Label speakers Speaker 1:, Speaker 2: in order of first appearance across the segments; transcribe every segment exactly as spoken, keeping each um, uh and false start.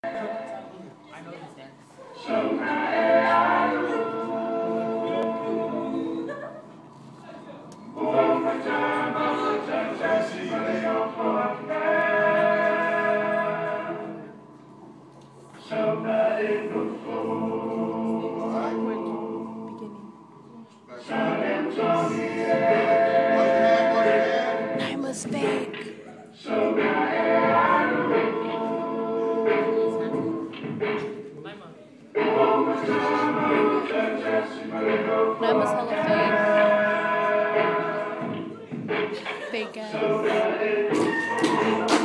Speaker 1: I know this dance.
Speaker 2: Naima's fake.
Speaker 1: Naima.
Speaker 2: Naima's hella fake. Fake ass.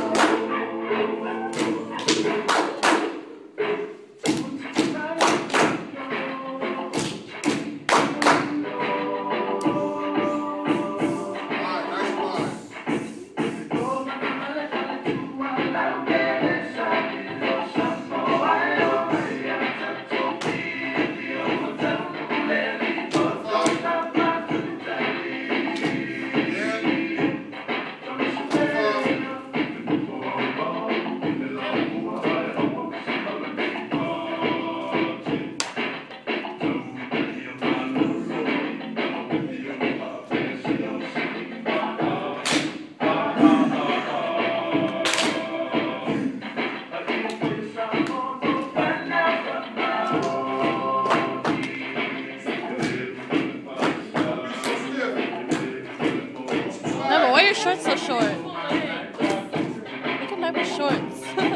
Speaker 2: Naima, why are your shorts so short? Look at Naima's shorts.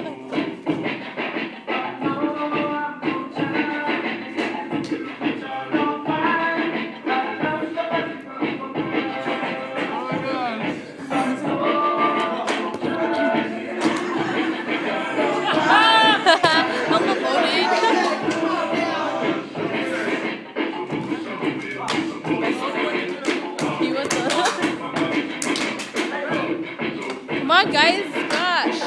Speaker 2: I'm the loading. He was the Come on, guys. Gosh.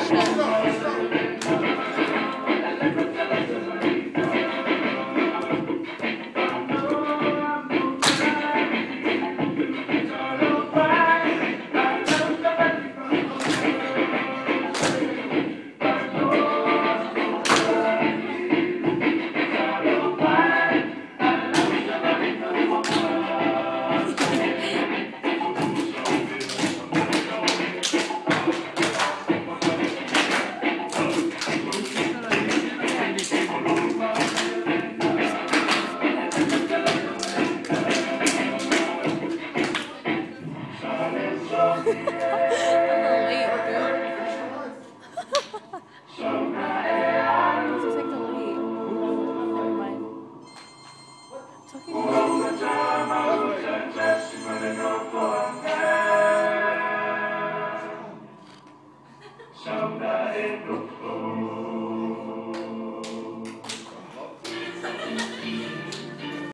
Speaker 2: Talking to